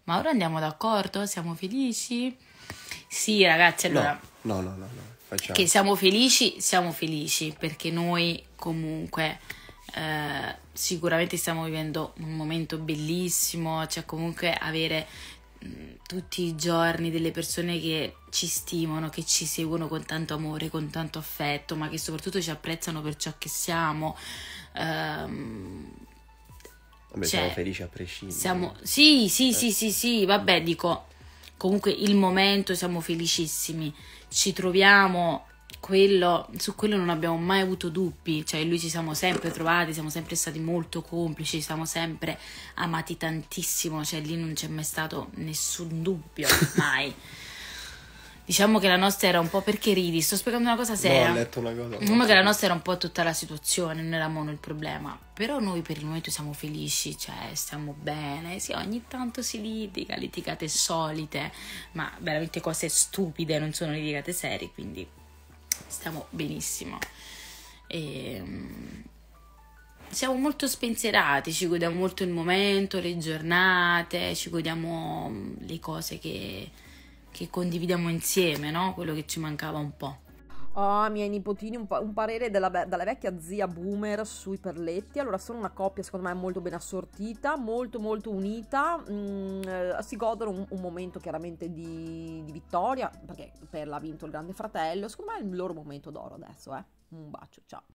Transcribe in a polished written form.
Ma ora andiamo d'accordo? Siamo felici? Sì, ragazzi, allora... No, facciamo. Che siamo felici perché noi comunque sicuramente stiamo vivendo un momento bellissimo, cioè comunque avere tutti i giorni delle persone che ci stimano, che ci seguono con tanto amore, con tanto affetto, ma che soprattutto ci apprezzano per ciò che siamo. Vabbè, siamo felici a prescindere. Sì, vabbè, dico, comunque il momento siamo felicissimi, ci troviamo, su quello non abbiamo mai avuto dubbi, cioè lui ci siamo sempre trovati, siamo sempre stati molto complici, siamo sempre amati tantissimo, cioè lì non c'è mai stato nessun dubbio, mai. Diciamo che la nostra era un po', perché ridi? Sto spiegando una cosa seria. No, ho letto una cosa. Diciamo che la nostra era un po' tutta la situazione, non era mono il problema. Però noi per il momento siamo felici, cioè stiamo bene. Sì, ogni tanto si litiga, litigate solite, ma veramente cose stupide, non sono litigate serie, quindi stiamo benissimo. Siamo molto spensierati, ci godiamo molto il momento, le giornate, ci godiamo le cose che condividiamo insieme, no? Quello che ci mancava un po'. Ah, miei nipotini, un parere dalla vecchia zia boomer sui perletti. Allora, sono una coppia secondo me molto ben assortita, molto molto unita, si godono un momento chiaramente di vittoria, perché Perla ha vinto il Grande Fratello, secondo me è il loro momento d'oro adesso, Un bacio, ciao.